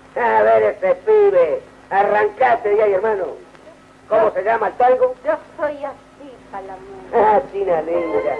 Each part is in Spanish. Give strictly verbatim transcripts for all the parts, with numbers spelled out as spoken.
A ver ese pibe. Arrancate de ahí, hermano. ¿Cómo yo, se llama el tango? Yo soy así, Palamón. Ah, China linda.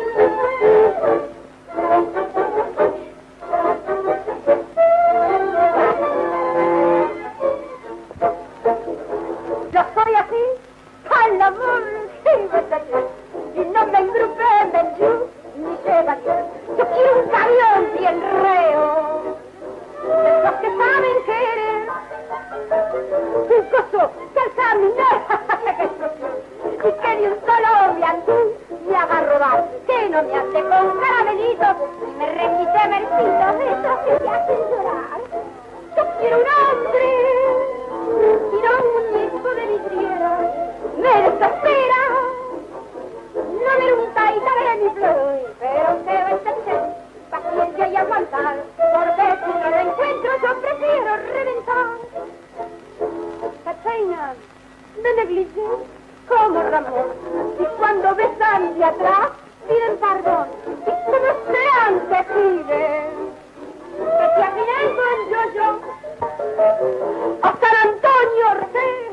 Yo soy así, Palamón, sí, y no me engrupé en Benjú ni Chevalier. Yo quiero un camión bien reo, de los que saben querer. Un coso que al caminar, y que ni un solo viandú me haga robar, que no me hace con caramelitos y me repite versitos de esos que me hacen llorar. Yo quiero un hombre y no un muñeco de vidriera. Me desespera no ver un taita de mi flor, pero debe tener paciencia y aguantar, porque si no lo encuentro yo prefiero reventar. Cachaina, de negligé como Ramón, y cuando besan de atrás piden perdón, y como sean te piden que te afinen con yo-yo. A San Antonio Ortega